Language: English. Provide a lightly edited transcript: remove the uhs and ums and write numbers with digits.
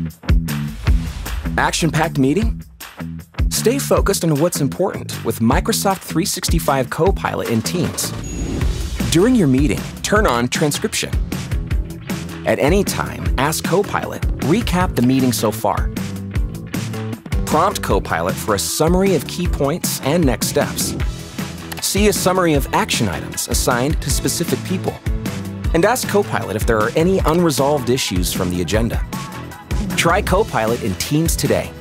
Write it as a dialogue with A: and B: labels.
A: Action-packed meeting? Stay focused on what's important with Microsoft 365 Copilot in Teams. During your meeting, turn on transcription. At any time, ask Copilot, recap the meeting so far. Prompt Copilot for a summary of key points and next steps. See a summary of action items assigned to specific people. And ask Copilot if there are any unresolved issues from the agenda. Try Copilot in Teams today.